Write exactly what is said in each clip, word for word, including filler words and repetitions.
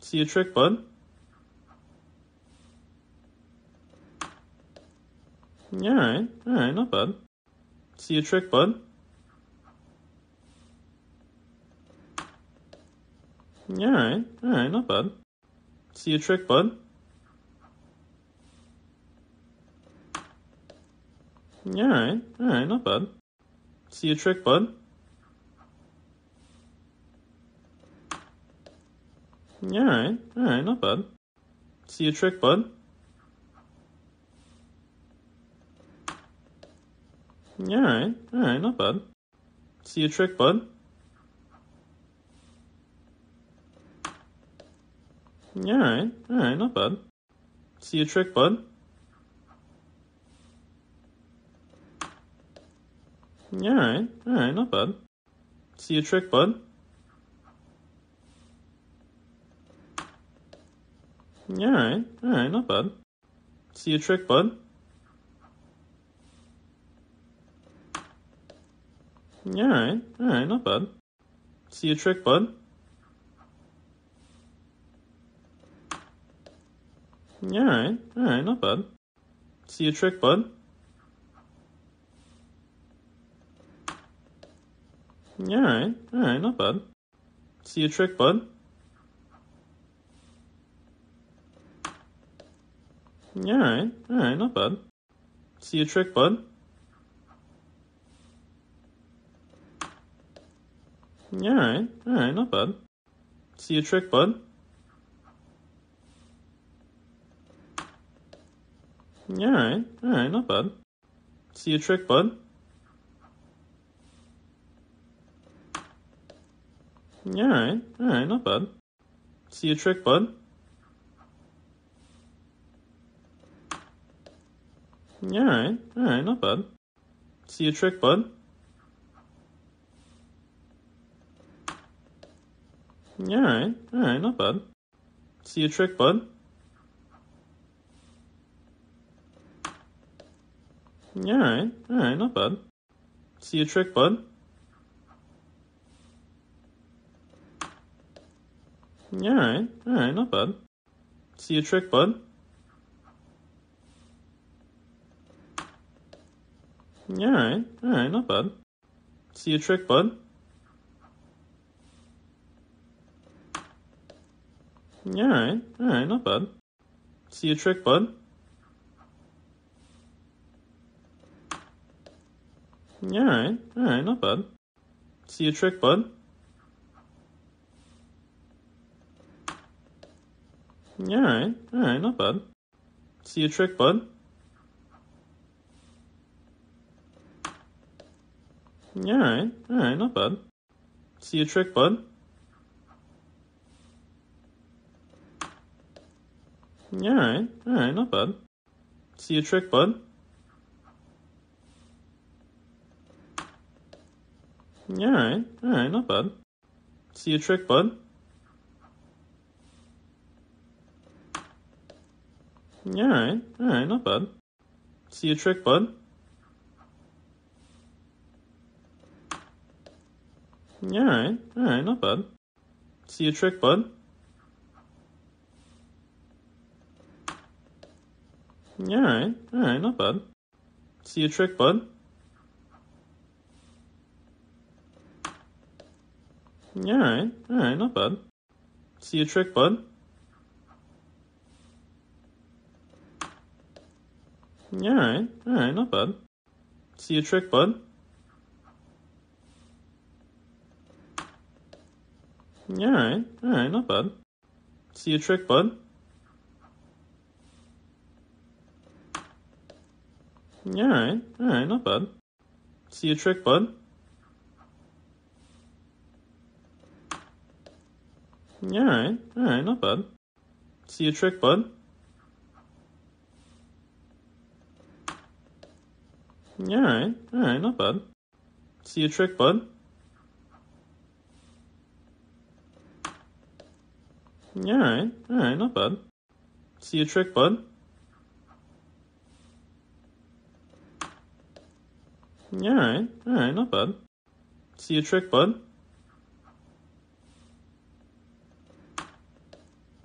See a trick, bud? Yeah, alright, alright, not bad. See a trick, bud? Yeah, alright, alright, not bad. See a trick, bud? Yeah, alright, alright, not bad. See a trick, bud? Yeah, alright, alright, not bad. See a trick, bud? Yeah, alright, alright, not bad. See a trick, bud? Yeah, alright, alright, not bad. See a trick, bud? Yeah, alright, alright, not bad. See a trick, bud? Yeah, alright, alright, not bad. See a trick, bud? Yeah, alright, alright, not bad. See a trick, bud? Yeah, alright, alright, not bad. See a trick, bud? Yeah, alright, alright, not bad. See a trick, bud? Yeah, alright, alright, not bad. See a trick, bud? Yeah, alright, alright, not bad. See a trick, bud? Yeah, alright, alright, not bad. See a trick, bud? Yeah, alright, alright, not bad. See a trick, bud? Yeah, alright, alright, not bad. See a trick, bud? Yeah, alright, alright, not bad. See a trick, bud? Yeah, alright, alright, not bad. See a trick, bud? Yeah, alright, alright, not bad. See a trick, bud? Yeah, alright, alright, not bad. See a trick, bud? Yeah, alright, alright, not bad. See a trick, bud? Yeah, alright, alright, not bad. See a trick, bud? Yeah, alright, alright, not bad. See a trick, bud? Yeah, alright, alright, not bad. See a trick, bud? Yeah, alright, alright, not bad. See a trick, bud? Yeah, alright, alright, not bad. See a trick, bud? Yeah, alright, alright, not bad. See a trick, bud? Yeah, alright, alright, not bad. See a trick, bud? Yeah, alright, alright, not bad. See a trick, bud? Yeah, alright, alright, not bad. See a trick, bud? Yeah, alright, alright, not bad. See a trick, bud? Yeah, alright, alright, not bad. See a trick, bud? Yeah, alright, alright, not bad. See a trick, bud? Yeah, alright, alright, not bad. See a trick, bud? Yeah, alright, alright, not bad. See a trick, bud? Yeah, alright, alright, not bad. See a trick, bud? Yeah, alright, alright, not bad. See a trick, bud?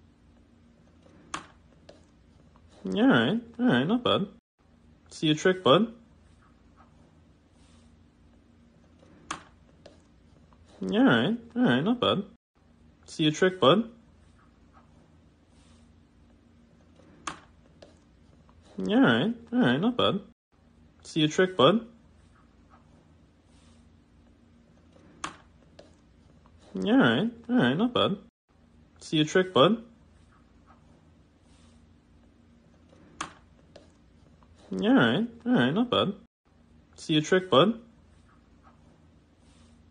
Alright, alright, not bad. See a trick, bud? Alright, alright, not bad. See a trick, bud? Alright, alright, not bad. See a trick, bud? Alright, alright, not bad. See a trick, bud? Alright, alright, not bad. See a trick, bud?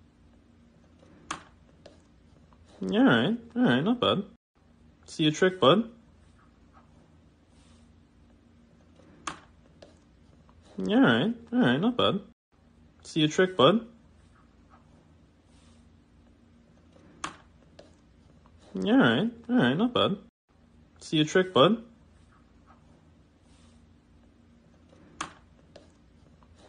Alright, alright, not bad. See a trick, bud? Alright, alright, not bad. See a trick, bud? Alright, alright, not bad. See a trick, bud?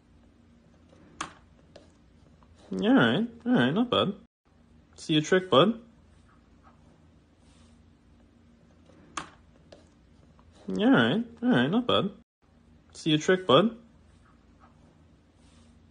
All right, all right, not bad. See a trick, bud? All right, all right, not bad. See a trick, bud?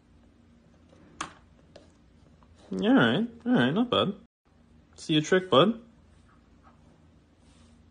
Yeah, all right, all right, not bad. See a trick, bud?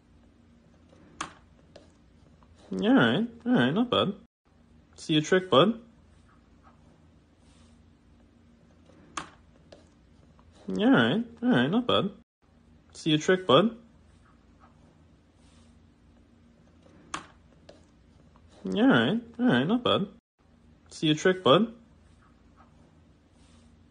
Alright, alright, not bad. See a trick, bud? Alright, alright, not bad. See a trick, bud? Alright, alright, not bad. See a trick, bud?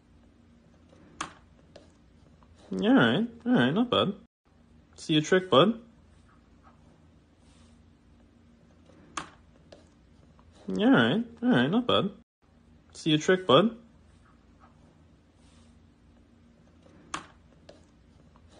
All right, all right, not bad. See a trick, bud? All right, all right, not bad. See a trick, bud?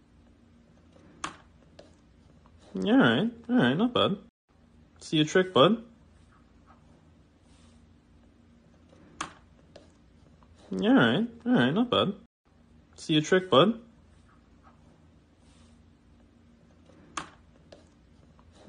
Alright, alright, not bad. See a trick, bud? Alright, alright, not bad. See a trick, bud?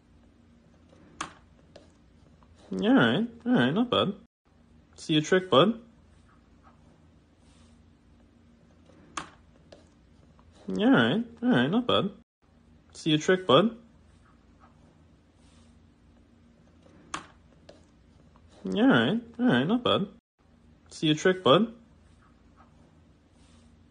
Alright, alright, not bad. See a trick, bud? Alright, alright, not bad. See a trick, bud? Alright, alright, not bad. See a trick, bud?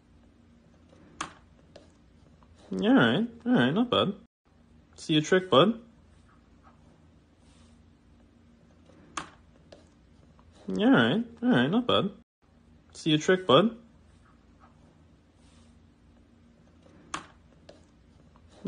All right, all right, not bad. See a trick, bud? All right, all right, not bad. See a trick, bud?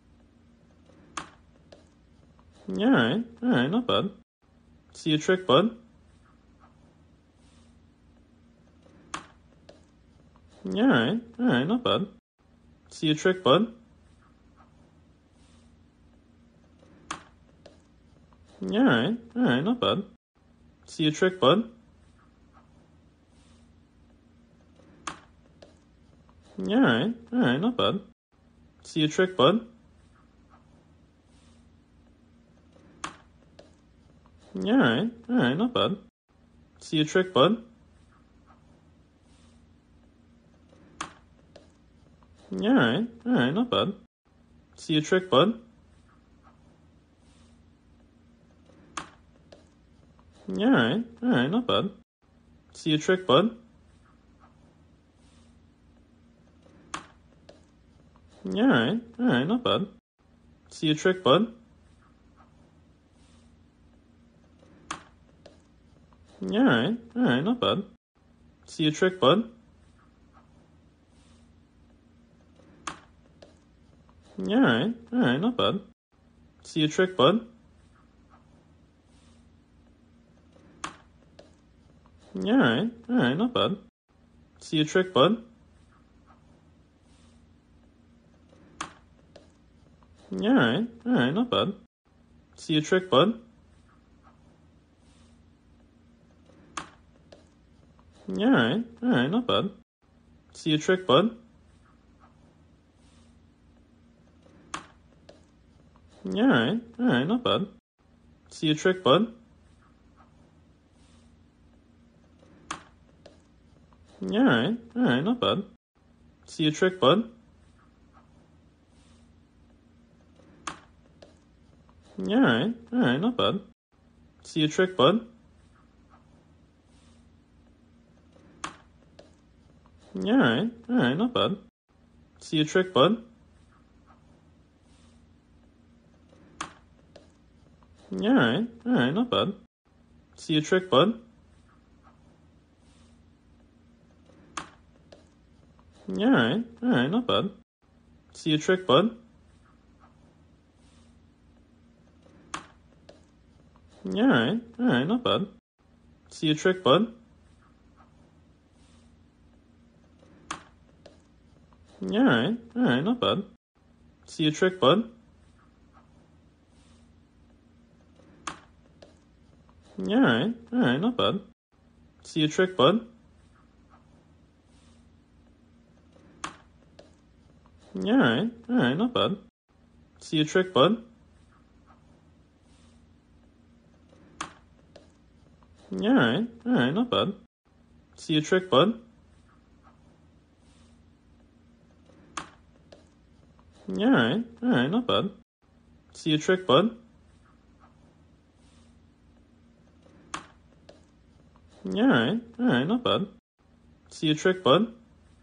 Alright, alright, not bad. See a trick, bud? Alright, alright, not bad. See a trick, bud? Alright, alright, not bad. See a trick, bud? Alright, alright, not bad. See a trick, bud? Alright, alright, not bad. See a trick, bud? Alright, alright, not bad. See a trick, bud? Alright, alright, not bad. See a trick, bud? Alright, alright, not bad. See a trick, bud? Alright, alright, not bad. See a trick, bud? Alright, alright, not bad. See a trick, bud? Alright, alright, not bad. See a trick, bud? Alright, alright, not bad. See a trick, bud? Alright, alright, not bad. See a trick, bud? Alright, alright, not bad. See a trick, bud? Alright, alright, not bad. See a trick, bud? Alright, alright, not bad. See a trick, bud? Alright, alright, not bad. See a trick, bud? Alright, alright, not bad. See a trick, bud? Alright, alright, not bad. See a trick, bud? Alright, alright, not bad. See a trick, bud? Alright, alright, not bad. See a trick, bud? Alright, alright, not bad. See a trick, bud? Alright, alright, not bad. See a trick, bud? Alright, alright, not bad. See a trick, bud? Alright, alright, not bad. See a trick, bud? Alright, alright, not bad. See a trick, bud?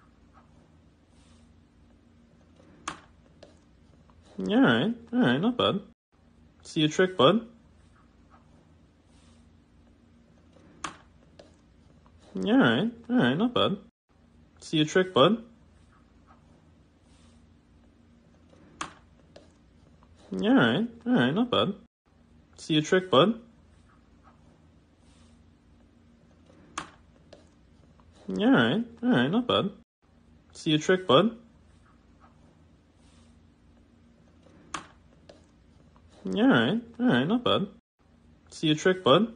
Alright, alright, not bad. See a trick, bud? Alright, alright, not bad. See a trick, bud? Alright, alright, not bad. See a trick, bud? Alright, alright, not bad. See a trick, bud? Alright, alright, not bad. See a trick, bud?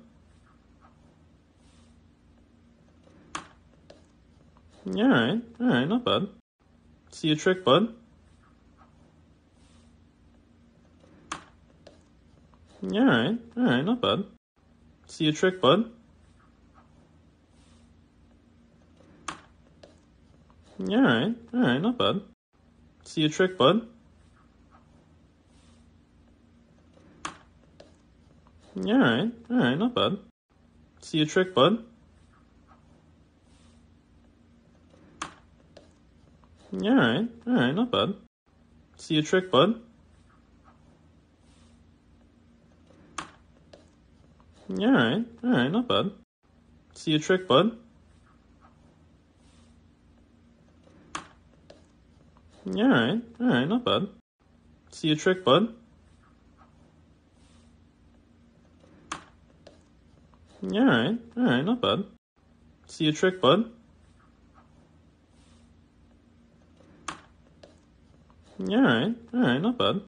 Alright, alright, not bad. See a trick, bud? Alright, alright, not bad. See a trick, bud? Alright, alright, not bad. See a trick, bud? Alright, alright, not bad. See a trick, bud? Alright, alright, not bad. See a trick, bud? Alright, alright, not bad. See a trick, bud? Alright, alright, not bad. See a trick, bud? Alright, alright, not bad. See a trick, bud? Alright, alright, not bad.